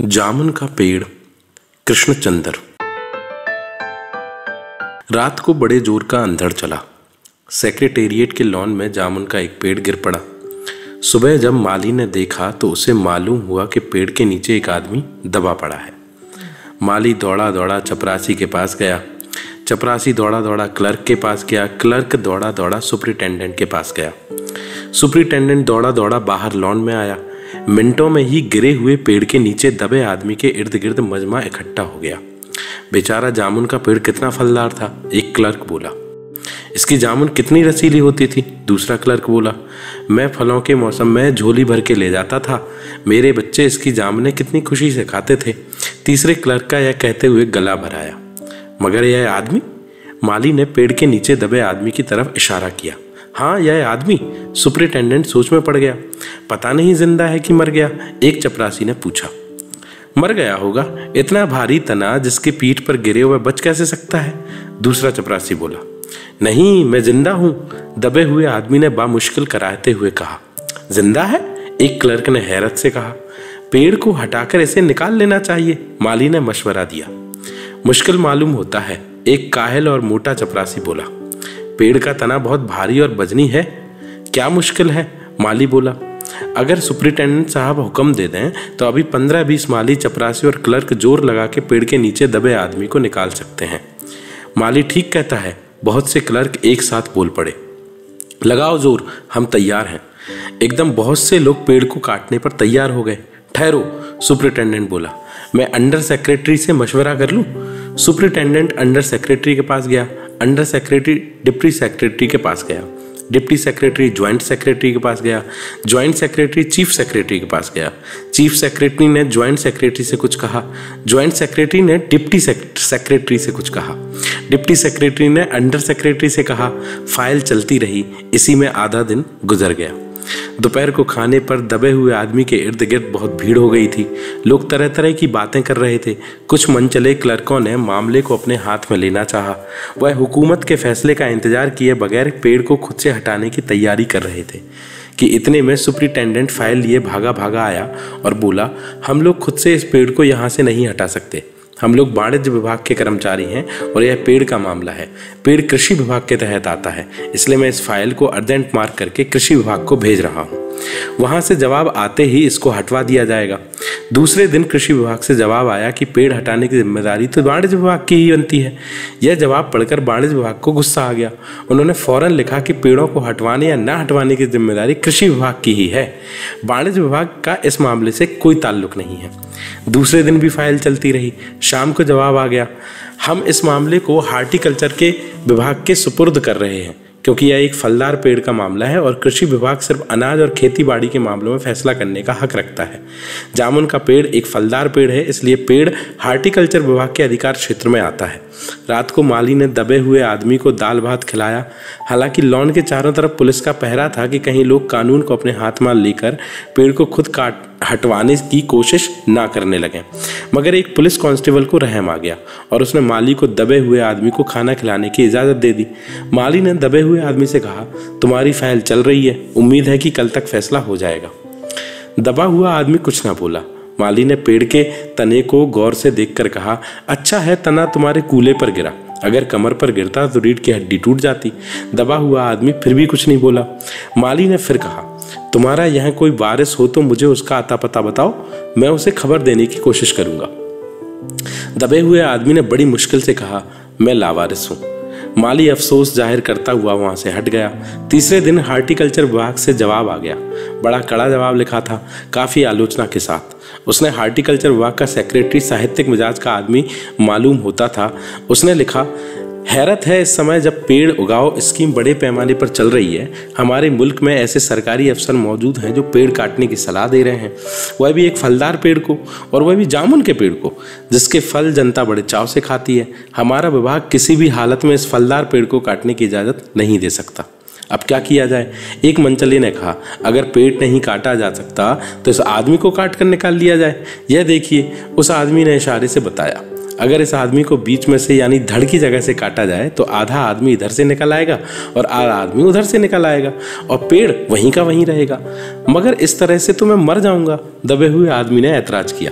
जामुन का पेड़। कृष्णचंद्र। रात को बड़े जोर का अंधड़ चला। सेक्रेटेरिएट के लॉन में जामुन का एक पेड़ गिर पड़ा। सुबह जब माली ने देखा तो उसे मालूम हुआ कि पेड़ के नीचे एक आदमी दबा पड़ा है। माली दौड़ा दौड़ा चपरासी के पास गया। चपरासी दौड़ा दौड़ा क्लर्क के पास गया। क्लर्क दौड़ा दौड़ा सुपरिटेंडेंट के पास गया। सुपरिटेंडेंट दौड़ा दौड़ा बाहर लॉन में आया। मिनटों में ही गिरे हुए पेड़ के नीचे दबे आदमी के इर्द गिर्द मजमा इकट्ठा हो गया। बेचारा जामुन का पेड़ कितना फलदार था, एक क्लर्क बोला। इसकी जामुन कितनी रसीली होती थी, दूसरा क्लर्क बोला। मैं फलों के मौसम में झोली भर के ले जाता था, मेरे बच्चे इसकी जामुनें कितनी खुशी से खाते थे, तीसरे क्लर्क का यह कहते हुए गला भराया। मगर यह आदमी? माली ने पेड़ के नीचे दबे आदमी की तरफ इशारा किया। हाँ, यह आदमी। सुपरिटेंडेंट सोच में पड़ गया। पता नहीं जिंदा है कि मर गया, एक चपरासी ने पूछा। मर गया होगा, इतना भारी तना जिसके पीठ पर गिरे हुए बच कैसे सकता है, दूसरा चपरासी बोला। नहीं, मैं जिंदा हूं, दबे हुए आदमी ने बामुश्किल कराते हुए कहा। जिंदा है? एक क्लर्क ने हैरत से कहा। पेड़ को हटाकर इसे निकाल लेना चाहिए, माली ने मशवरा दिया। मुश्किल मालूम होता है, एक काहिल और मोटा चपरासी बोला। पेड़ का तना बहुत भारी और वजनी है, क्या मुश्किल है, माली बोला। अगर सुपरिटेंडेंट साहब हुक्म दे दें तो अभी 15-20 माली, चपरासी और क्लर्क जोर लगा के पेड़ के नीचे दबे आदमी को निकाल सकते हैं। माली ठीक कहता है, बहुत से क्लर्क एक साथ बोल पड़े। लगाओ जोर, हम तैयार हैं। एकदम बहुत से लोग पेड़ को काटने पर तैयार हो गए। ठहरो, सुपरिटेंडेंट बोला, मैं अंडर सेक्रेटरी से मशवरा कर लूं। सुपरिटेंडेंट अंडर सेक्रेटरी के पास गया। अंडर सेक्रेटरी डिप्टी सेक्रेटरी के पास गया। डिप्टी सेक्रेटरी ज्वाइंट सेक्रेटरी के पास गया। ज्वाइंट सेक्रेटरी चीफ सेक्रेटरी के पास गया। चीफ सेक्रेटरी ने ज्वाइंट सेक्रेटरी से कुछ कहा। ज्वाइंट सेक्रेटरी ने डिप्टी सेक्रेटरी से कुछ कहा। डिप्टी सेक्रेटरी ने अंडर सेक्रेटरी से कहा। फाइल चलती रही। इसी में आधा दिन गुजर गया। दोपहर को खाने पर दबे हुए आदमी के इर्द गिर्द बहुत भीड़ हो गई थी। लोग तरह तरह की बातें कर रहे थे। कुछ मनचले क्लर्कों ने मामले को अपने हाथ में लेना चाहा। वह हुकूमत के फैसले का इंतजार किए बगैर पेड़ को खुद से हटाने की तैयारी कर रहे थे कि इतने में सुपरिटेंडेंट फाइल लिए भागा भागा आया और बोला, हम लोग खुद से इस पेड़ को यहाँ से नहीं हटा सकते। हम लोग वाणिज्य विभाग के कर्मचारी हैं और यह पेड़ का मामला है। पेड़ कृषि विभाग के तहत आता है, इसलिए मैं इस फाइल को अर्जेंट मार्क करके कृषि विभाग को भेज रहा हूँ। वहां से जवाब आते ही इसको हटवा दिया जाएगा। दूसरे दिन कृषि विभाग से जवाब आया कि पेड़ हटाने की जिम्मेदारी तो वाणिज्य विभाग की ही बनती है। यह जवाब पढ़कर वाणिज्य विभाग को गुस्सा आ गया। उन्होंने फौरन लिखा कि पेड़ों को हटवाने या ना हटवाने की जिम्मेदारी कृषि विभाग की ही है, वाणिज्य विभाग का इस मामले से कोई ताल्लुक नहीं है। दूसरे दिन भी फाइल चलती रही। शाम को जवाब आ गया, हम इस मामले को हार्टिकल्चर के विभाग के सुपुर्द कर रहे हैं, क्योंकि यह एक फलदार पेड़ का मामला है और कृषि विभाग सिर्फ अनाज और खेती बाड़ी के मामलों में फैसला करने का हक रखता है। जामुन का पेड़ एक फलदार पेड़ है, इसलिए पेड़ हार्टिकल्चर विभाग के अधिकार क्षेत्र में आता है। रात को माली ने दबे हुए आदमी को दाल भात खिलाया। हालांकि लॉन के चारों तरफ पुलिस का पहरा था कि कहीं लोग कानून को अपने हाथ में लेकर पेड़ को खुद हटवाने की कोशिश ना करने लगे। मगर एक पुलिस कांस्टेबल को रहम आ गया और उसने माली को दबे हुए आदमी को खाना खिलाने की इजाजत दे दी। माली ने दबे हुए आदमी से कहा, तुम्हारी फाइल चल रही है, उम्मीद है कि कल तक फैसला हो जाएगा। दबा हुआ आदमी कुछ ना बोला। माली ने पेड़ के तने को गौर से देखकर कहा, अच्छा है तना तुम्हारे कूल्हे पर गिरा, अगर कमर पर गिरता तो रीढ़ की हड्डी टूट जाती। दबा हुआ आदमी फिर भी कुछ नहीं बोला। माली ने फिर कहा, तुम्हारा यहाँ कोई वारिस हो तो मुझे उसका अता पता बताओ, मैं उसे खबर देने की कोशिश करूंगा। दबे हुए आदमी ने बड़ी मुश्किल से कहा, मैं लावारिस हूं। माली अफसोस जाहिर करता हुआ वहां से हट गया। तीसरे दिन हार्टिकल्चर विभाग से जवाब आ गया। बड़ा कड़ा जवाब लिखा था, काफी आलोचना के साथ। उसने हार्टिकल्चर विभाग का सेक्रेटरी साहित्यिक मिजाज का आदमी मालूम होता था। उसने लिखा, हैरत है, इस समय जब पेड़ उगाओ स्कीम बड़े पैमाने पर चल रही है, हमारे मुल्क में ऐसे सरकारी अफसर मौजूद हैं जो पेड़ काटने की सलाह दे रहे हैं, वह भी एक फलदार पेड़ को, और वह भी जामुन के पेड़ को, जिसके फल जनता बड़े चाव से खाती है। हमारा विभाग किसी भी हालत में इस फलदार पेड़ को काटने की इजाज़त नहीं दे सकता। अब क्या किया जाए? एक मनचले ने कहा, अगर पेड़ नहीं काटा जा सकता तो इस आदमी को काट कर निकाल लिया जाए। यह देखिए, उस आदमी ने इशारे से बताया, अगर इस आदमी को बीच में से यानी धड़ की जगह से काटा जाए तो आधा आदमी इधर से निकल आएगा और आधा आदमी उधर से निकल आएगा और पेड़ वहीं का वहीं रहेगा। मगर इस तरह से तो मैं मर जाऊंगा, दबे हुए आदमी ने ऐतराज किया।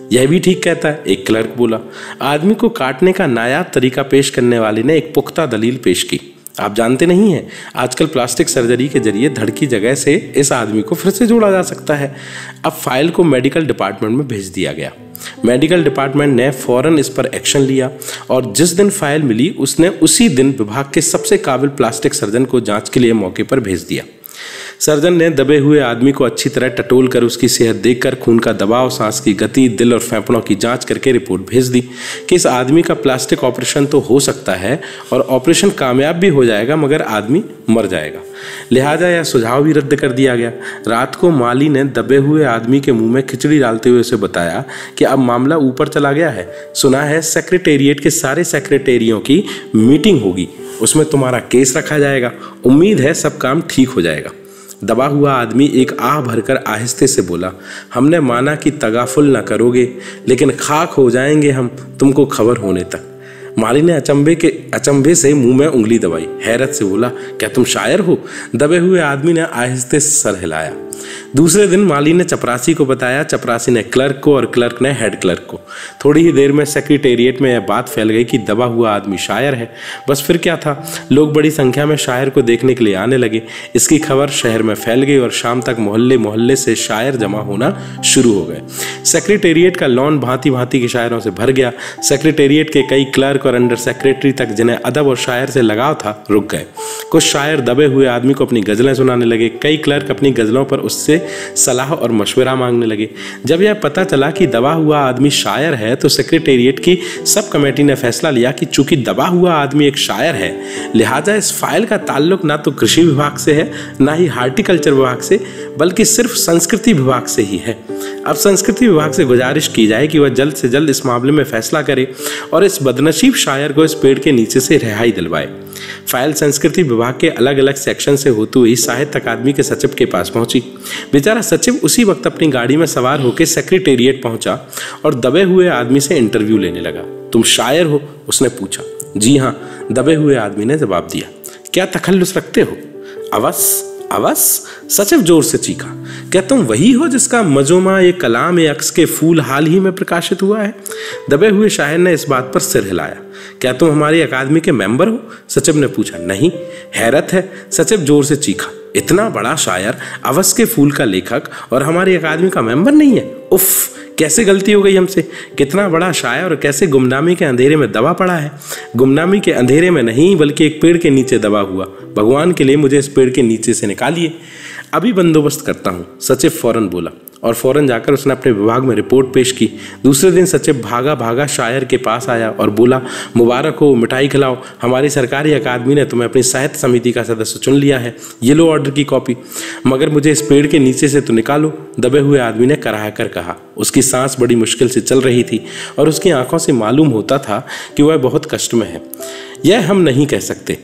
यह भी ठीक कहता है, एक क्लर्क बोला। आदमी को काटने का नायाब तरीका पेश करने वाले ने एक पुख्ता दलील पेश की। आप जानते नहीं हैं, आजकल प्लास्टिक सर्जरी के जरिए धड़ की जगह से इस आदमी को फिर से जोड़ा जा सकता है। अब फाइल को मेडिकल डिपार्टमेंट में भेज दिया गया। मेडिकल डिपार्टमेंट ने फौरन इस पर एक्शन लिया और जिस दिन फाइल मिली उसने उसी दिन विभाग के सबसे काबिल प्लास्टिक सर्जन को जांच के लिए मौके पर भेज दिया। सर्जन ने दबे हुए आदमी को अच्छी तरह टटोल कर उसकी सेहत देखकर खून का दबाव, सांस की गति, दिल और फेफड़ों की जांच करके रिपोर्ट भेज दी कि इस आदमी का प्लास्टिक ऑपरेशन तो हो सकता है और ऑपरेशन कामयाब भी हो जाएगा, मगर आदमी मर जाएगा। लिहाजा यह सुझाव भी रद्द कर दिया गया। रात को माली ने दबे हुए आदमी के मुंह में खिचड़ी डालते हुए उसे बताया कि अब मामला ऊपर चला गया है। सुना है सेक्रेटेरिएट के सारे सेक्रेटेरियों की मीटिंग होगी, उसमें तुम्हारा केस रखा जाएगा। उम्मीद है सब काम ठीक हो जाएगा। दबा हुआ आदमी एक आह भरकर आहिस्ते से बोला, हमने माना कि तगाफुल न करोगे, लेकिन खाक हो जाएंगे हम तुमको खबर होने तक। माली ने अचंभे से मुंह में उंगली दबाई, हैरत से बोला, क्या तुम शायर हो? दबे हुए आदमी ने आहिस्ते से सर हिलाया। दूसरे दिन माली ने चपरासी को बताया, चपरासी ने क्लर्क को और क्लर्क ने हेड क्लर्क को। थोड़ी ही देर में सेक्रेटेरिएट में यह बात फैल गई कि दबा हुआ आदमी शायर है। बस फिर क्या था, लोग बड़ी संख्या में शायर को देखने के लिए आने लगे। इसकी खबर शहर में फैल गई और शाम तक मोहल्ले मोहल्ले से शायर जमा होना शुरू हो गए। सेक्रेटेरिएट का लॉन भांति भांति के शायरों से भर गया। सेक्रेटेरिएट के कई क्लर्क और अंडर सेक्रेटरी तक जिन्हें अदब और शायर से लगाव था, रुक गए। कुछ शायर दबे हुए आदमी को अपनी गजलें सुनाने लगे। कई क्लर्क अपनी गजलों पर उससे सलाह और मशवरा मांगने लगे। जब यह पता चला कि दबा हुआ आदमी शायर है तो सेक्रेटेरिएट की सब कमेटी ने फैसला लिया कि चूंकि दबा हुआ आदमी एक शायर है, लिहाजा इस फाइल का ताल्लुक ना तो कृषि विभाग से है, ना ही हार्टिकल्चर विभाग से, बल्कि सिर्फ संस्कृति विभाग से ही है। अब संस्कृति विभाग से गुजारिश की जाए कि वह जल्द से जल्द इस मामले में फैसला करे और इस बदनसीब शायर को इस पेड़ के नीचे से रिहाई दिलवाए। फाइल संस्कृति विभाग के अलग अलग सेक्शन से होते हुए साहित्य अकादमी के सचिव के पास पहुंची। बेचारा सचिव उसी वक्त अपनी गाड़ी में सवार होकर सेक्रेटेरिएट पहुंचा और दबे हुए आदमी से इंटरव्यू लेने लगा। तुम शायर हो? उसने पूछा। जी हाँ, दबे हुए आदमी ने जवाब दिया। क्या तखल्लुस रखते हो? अवश्य अवश्य, सचिव जोर से चीखा। क्या तुम वही हो जिसका मजोमा ये कलाम अक्स के फूल हाल ही में प्रकाशित हुआ है? दबे हुए शायर ने इस बात पर सिर हिलाया। क्या तुम हमारी अकादमी के मेंबर हो? सचिव ने पूछा। नहीं। हैरत है, सचिव जोर से चीखा। इतना बड़ा शायर, अवस के फूल का लेखक, और हमारी अकादमी का मेंबर नहीं है? उफ, कैसे गलती हो गई हमसे। कितना बड़ा शायर और कैसे गुमनामी के अंधेरे में दबा पड़ा है। गुमनामी के अंधेरे में नहीं, बल्कि एक पेड़ के नीचे दबा हुआ। भगवान के लिए मुझे इस पेड़ के नीचे से निकालिए, अभी बंदोबस्त करता हूँ, सचिव फौरन बोला। और फौरन जाकर उसने अपने विभाग में रिपोर्ट पेश की। दूसरे दिन सचिव भागा भागा शायर के पास आया और बोला, मुबारक हो, मिठाई खिलाओ, हमारी सरकारी अकादमी ने तुम्हें अपनी साहित्य समिति का सदस्य चुन लिया है। ये लो ऑर्डर की कॉपी, मगर मुझे इस पेड़ के नीचे से तो निकालो। दबे हुए आदमी ने कराह कर कहा। उसकी सांस बड़ी मुश्किल से चल रही थी और उसकी आंखों से मालूम होता था कि वह बहुत कष्ट में है। यह हम नहीं कह सकते,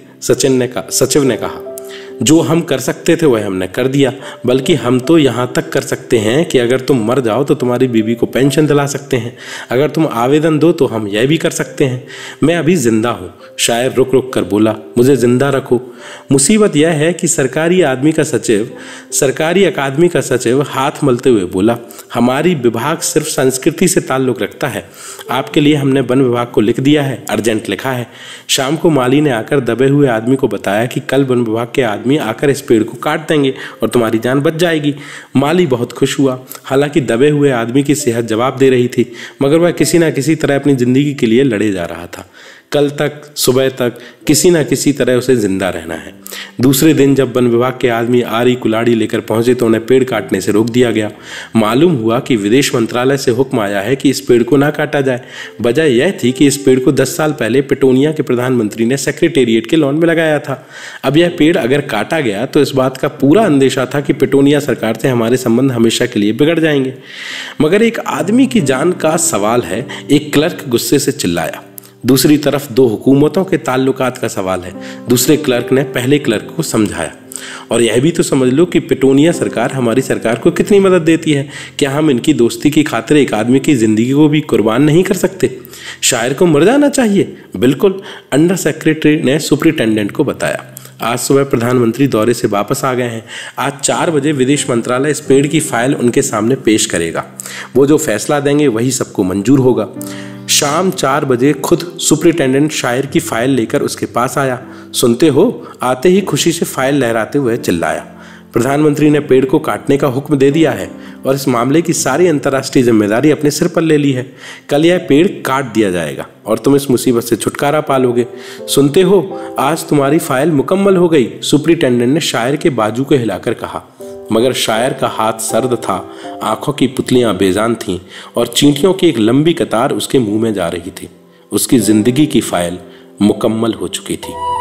सचिव ने कहा। जो हम कर सकते थे वह हमने कर दिया, बल्कि हम तो यहाँ तक कर सकते हैं कि अगर तुम मर जाओ तो तुम्हारी बीवी को पेंशन दिला सकते हैं। अगर तुम आवेदन दो तो हम यह भी कर सकते हैं। मैं अभी जिंदा हूँ, शायर रुक रुक कर बोला, मुझे जिंदा रखो। मुसीबत यह है कि सरकारी अकादमी का सचिव हाथ मलते हुए बोला, हमारी विभाग सिर्फ संस्कृति से ताल्लुक रखता है। आपके लिए हमने वन विभाग को लिख दिया है, अर्जेंट लिखा है। शाम को माली ने आकर दबे हुए आदमी को बताया कि कल वन विभाग के आदमी आकर इस पेड़ को काट देंगे और तुम्हारी जान बच जाएगी। माली बहुत खुश हुआ। हालांकि दबे हुए आदमी की सेहत जवाब दे रही थी, मगर वह किसी न किसी तरह अपनी जिंदगी के लिए लड़े जा रहा था। कल तक सुबह तक किसी न किसी तरह उसे जिंदा रहना है। दूसरे दिन जब वन विभाग के आदमी आरी कुलाड़ी लेकर पहुंचे तो उन्हें पेड़ काटने से रोक दिया गया। मालूम हुआ कि विदेश मंत्रालय से हुक्म आया है कि इस पेड़ को ना काटा जाए। वजह यह थी कि इस पेड़ को 10 साल पहले पिटोनिया के प्रधानमंत्री ने सेक्रेटेरिएट के लॉन में लगाया था। अब यह पेड़ अगर काटा गया तो इस बात का पूरा अंदेशा था कि पिटोनिया सरकार से हमारे संबंध हमेशा के लिए बिगड़ जाएंगे। मगर एक आदमी की जान का सवाल है, एक क्लर्क गुस्से से चिल्लाया। दूसरी तरफ दो हुकूमतों के ताल्लुकात का सवाल है। दूसरे क्लर्क ने पहले क्लर्क को समझाया, और यह भी तो समझ लो कि पिटोनिया सरकार हमारी सरकार को कितनी मदद देती है। क्या हम इनकी दोस्ती की खातिर एक आदमी की जिंदगी को भी कुर्बान नहीं कर सकते? शायर को मर जाना चाहिए। बिल्कुल, अंडर सेक्रेटरी ने सुपरिटेंडेंट को बताया। आज सुबह प्रधानमंत्री दौरे से वापस आ गए हैं। आज 4 बजे विदेश मंत्रालय इस पेड़ की फाइल उनके सामने पेश करेगा। वो जो फैसला देंगे वही सबको मंजूर होगा। शाम 4 बजे खुद सुपरिटेंडेंट शायर की फाइल लेकर उसके पास आया। सुनते हो, आते ही खुशी से फाइल लहराते हुए चिल्लाया, प्रधानमंत्री ने पेड़ को काटने का हुक्म दे दिया है और इस मामले की सारी अंतर्राष्ट्रीय जिम्मेदारी अपने सिर पर ले ली है। कल यह पेड़ काट दिया जाएगा और तुम इस मुसीबत से छुटकारा पालोगे। सुनते हो, आज तुम्हारी फाइल मुकम्मल हो गई, सुपरिटेंडेंट ने शायर के बाजू को हिलाकर कहा। मगर शायर का हाथ सर्द था, आंखों की पुतलियां बेजान थीं और चींटियों की एक लंबी कतार उसके मुंह में जा रही थी। उसकी जिंदगी की फाइल मुकम्मल हो चुकी थी।